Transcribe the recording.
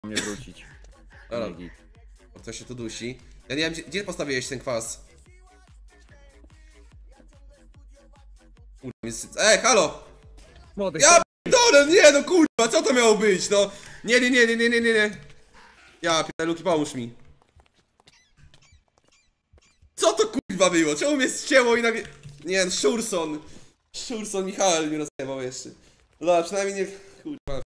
mnie wrócić. Dobra. Nie, git. Ktoś się tu dusi. Ja nie wiem, gdzie postawiłeś ten kwas? Kurwa, jest... halo! Młody, Ja p***dolę, nie no kurwa, co to miało być, no? Nie. Ja p***dolę, Luki, pomóż mi. Co to kurwa było? Czemu mnie ścięło i nagle... Nie no, Szurson Michał mnie rozjebał jeszcze. No dobra, przynajmniej nie... Kurwa,